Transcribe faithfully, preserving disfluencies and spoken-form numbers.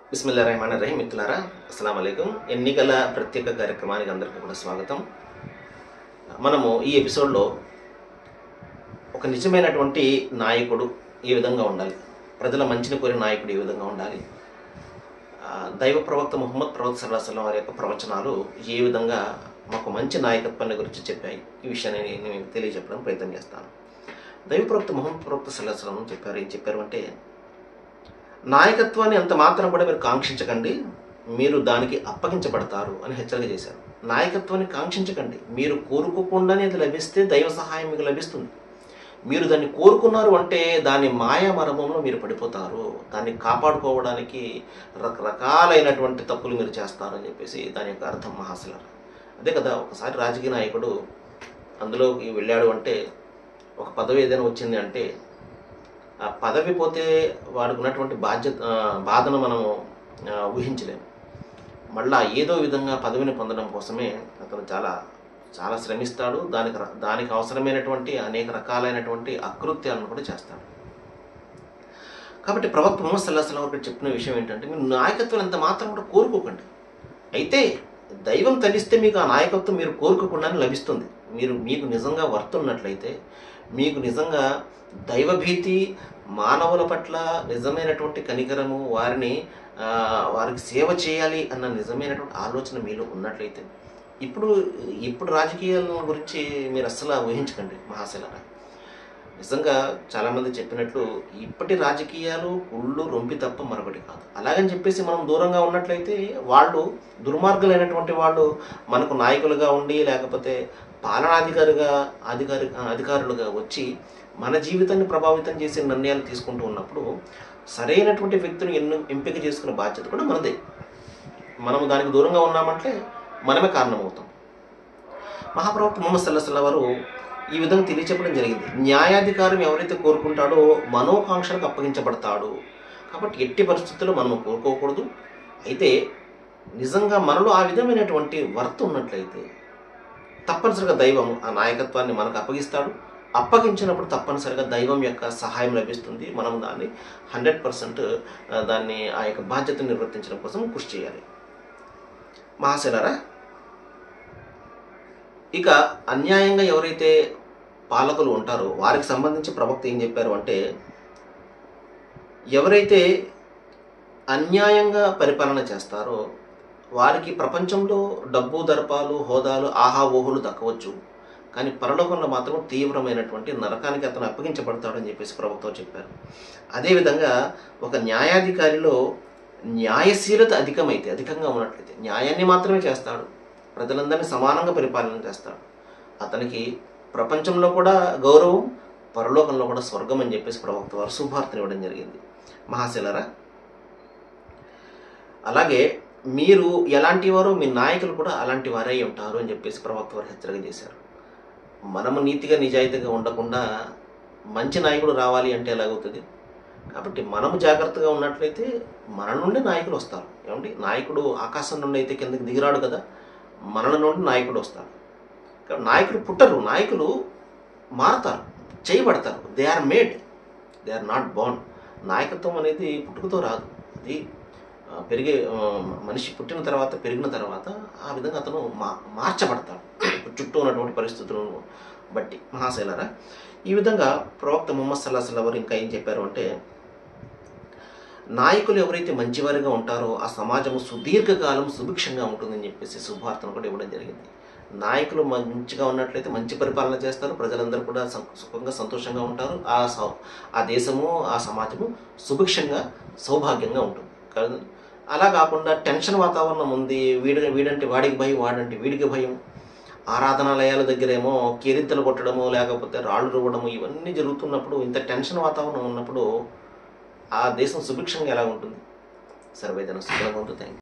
బిస్మిల్లాహిర్రహమానిర్రహీం. మిత్రులారా, అస్సలాము అలైకుం. ఎన్నికల ప్రత్యేక కార్యక్రమానికి అందరికీ కూడా స్వాగతం. మనము ఈ ఎపిసోడ్లో ఒక నిజమైనటువంటి నాయకుడు ఏ విధంగా ఉండాలి, ప్రజల మంచిని కోరే నాయకుడు ఏ విధంగా ఉండాలి, ఆ, దైవ ప్రవక్త ముహమ్మద్ ప్రవక్త సల్లల్లాహు అలైహి వసల్లం వారి యొక్క ప్రవచనాలు ఏ విధంగా మాకు మంచి నాయకత్వాన్ని గురించి చెప్పాయి, ఈ విషయాన్ని నేను తెలియజెప్పడం ప్రయత్నం చేస్తాను. దైవ ప్రవక్త ముహమ్మద్ ప్రవక్త సల్లల్లాహు అలైహి వసల్లం చెప్పారు. ఏం చెప్పారు అంటే, నాయకత్వాన్ని అంత మాత్రం కూడా మీరు కాంక్షించకండి, మీరు దానికి అప్పగించబడతారు అని హెచ్చరిక చేశారు. నాయకత్వాన్ని కాంక్షించకండి, మీరు కోరుకోకుండానే అది లభిస్తే దైవ సహాయం మీకు లభిస్తుంది. మీరు దాన్ని కోరుకున్నారు అంటే దాని మాయా మర్మంలో మీరు పడిపోతారు, దాన్ని కాపాడుకోవడానికి రకరకాలైనటువంటి తప్పులు మీరు చేస్తారు అని చెప్పేసి దాని యొక్క అర్థం మహాశిలారు. అదే కదా, ఒకసారి రాజకీయ నాయకుడు అందులోకి వెళ్ళాడు అంటే, ఒక పదవి ఏదైనా వచ్చింది అంటే ఆ పదవి పోతే వాడికి ఉన్నటువంటి బాధ్యత బాధను మనము ఊహించలేము. మళ్ళా ఏదో విధంగా పదవిని పొందడం కోసమే అతను చాలా చాలా శ్రమిస్తాడు. దానికి దానికి అవసరమైనటువంటి అనేక రకాలైనటువంటి అకృత్యాలను కూడా చేస్తాడు. కాబట్టి ప్రవక్త ముహమ్మద్ సల్లల్లాహు అలైహి వసల్లం చెప్పిన విషయం ఏంటంటే, మీరు నాయకత్వం ఎంత మాత్రం కూడా కోరుకోకండి. అయితే దైవం తలిస్తే మీకు ఆ నాయకత్వం మీరు కోరుకోకుండానే లభిస్తుంది. మీరు మీకు నిజంగా వర్తున్నట్లయితే, మీకు నిజంగా దైవభీతి, మానవుల పట్ల నిజమైనటువంటి కనికరము, వారిని వారికి సేవ చేయాలి అన్న నిజమైనటువంటి ఆలోచన మీలో ఉన్నట్లయితే, ఇప్పుడు ఇప్పుడు రాజకీయాల గురించి మీరు అస్సలు ఊహించకండి మహాశిలారా. నిజంగా చాలామంది చెప్పినట్లు ఇప్పటి రాజకీయాలు కుళ్ళు రొంపి తప్ప మరొకటి కాదు. అలాగని చెప్పేసి మనం దూరంగా ఉన్నట్లయితే వాళ్ళు దుర్మార్గులైనటువంటి వాళ్ళు మనకు నాయకులుగా ఉండి, లేకపోతే పాలనాధికారిగా అధికారి అధికారులుగా వచ్చి మన జీవితాన్ని ప్రభావితం చేసే నిర్ణయాలు తీసుకుంటూ ఉన్నప్పుడు సరైనటువంటి వ్యక్తిని ఎన్నో ఎంపిక చేసుకునే బాధ్యత కూడా మనదే. మనము దానికి దూరంగా ఉన్నామంటే మనమే కారణమవుతాం. మహాప్రవక్త ముహమ్మద్ సల్లల్లాహు అలైహి వసల్లం వారు ఈ విధంగా తెలియచెప్పడం జరిగింది. న్యాయాధికారం ఎవరైతే కోరుకుంటాడో మనోకాంక్షలకు అప్పగించబడతాడు. కాబట్టి ఎట్టి పరిస్థితుల్లో మనం కోరుకోకూడదు. అయితే నిజంగా మనలో ఆ విధమైనటువంటి వర్త్ ఉన్నట్లయితే తప్పనిసరిగా దైవం ఆ నాయకత్వాన్ని మనకు అప్పగిస్తాడు. అప్పగించినప్పుడు తప్పనిసరిగా దైవం యొక్క సహాయం లభిస్తుంది. మనం దాన్ని హండ్రెడ్ పర్సెంట్ దాన్ని ఆ యొక్క బాధ్యతను నిర్వర్తించడం కోసం కృషి చేయాలి మహాశిలారా. ఇక అన్యాయంగా ఎవరైతే పాలకులు ఉంటారో వారికి సంబంధించి ప్రవక్త ఏం చెప్పారు అంటే, ఎవరైతే అన్యాయంగా పరిపాలన చేస్తారో వారికి ప్రపంచంలో డబ్బు దర్పాలు హోదాలు ఆహా ఊహులు దక్కవచ్చు, కానీ పరలోకంలో మాత్రం తీవ్రమైనటువంటి నరకానికి అతను అప్పగించబడతాడని చెప్పేసి ప్రవక్త చెప్పారు. అదేవిధంగా ఒక న్యాయాధికారిలో న్యాయశీలత అధికమైతే అధికంగా ఉన్నట్లయితే న్యాయాన్ని మాత్రమే చేస్తాడు, ప్రజలందరినీ సమానంగా పరిపాలన చేస్తాడు, అతనికి ప్రపంచంలో కూడా గౌరవం, పరలోకంలో కూడా స్వర్గం అని చెప్పేసి ప్రవక్త వారు శుభార్తను ఇవ్వడం జరిగింది మహాశిలారా. అలాగే మీరు ఎలాంటి వారో మీ నాయకులు కూడా అలాంటి వారై ఉంటారు అని చెప్పేసి ప్రవక్త వారు హెచ్చరిక చేశారు. మనము నీతిగా నిజాయితీగా ఉండకుండా మంచి నాయకుడు రావాలి అంటే ఎలాగవుతుంది? కాబట్టి మనము జాగ్రత్తగా ఉన్నట్లయితే మన నుండి నాయకులు వస్తారు. ఏమండి, నాయకుడు ఆకాశం నుండి అయితే కిందకి దిగిరాడు కదా, మన నుండి నాయకుడు వస్తారు. కాబట్టి నాయకులు పుట్టరు, నాయకులు మారుతారు, చేయబడతారు. They are made, they are not born. నాయకత్వం అనేది పుట్టుకతో రాదు, అది పెరిగే మనిషి పుట్టిన తర్వాత పెరిగిన తర్వాత ఆ విధంగా అతను మా మార్చబడతాడు చుట్టూ ఉన్నటువంటి పరిస్థితులను బట్టి మహాశైలారా. ఈ విధంగా ప్రవక్త ముహమ్మద్ సల్లల్లాహు అలైహి వసల్లం వారు ఇంకా ఏం చెప్పారు అంటే, నాయకులు ఎవరైతే మంచివారిగా ఉంటారో ఆ సమాజము సుదీర్ఘకాలం సుభిక్షంగా ఉంటుందని చెప్పేసి శుభార్తను కూడా ఇవ్వడం జరిగింది. నాయకులు మంచిగా ఉన్నట్లయితే మంచి పరిపాలన చేస్తారు, ప్రజలందరూ కూడా సుఖంగా సంతోషంగా ఉంటారు, ఆ ఆ దేశము ఆ సమాజము సుభిక్షంగా సౌభాగ్యంగా ఉంటుంది. అలా కాకుండా టెన్షన్ వాతావరణం ఉంది, వీడి వీడంటే వాడికి భయం, వాడంటే వీడికి భయం, ఆరాధనాలయాల దగ్గరేమో కేరింతలు కొట్టడము లేకపోతే రాళ్ళు రువ్వడము ఇవన్నీ జరుగుతున్నప్పుడు, ఇంత టెన్షన్ వాతావరణం ఉన్నప్పుడు ఆ దేశం సుభిక్షంగా ఎలా ఉంటుంది? సర్వేజన సుఖంగా ఉంటుంది.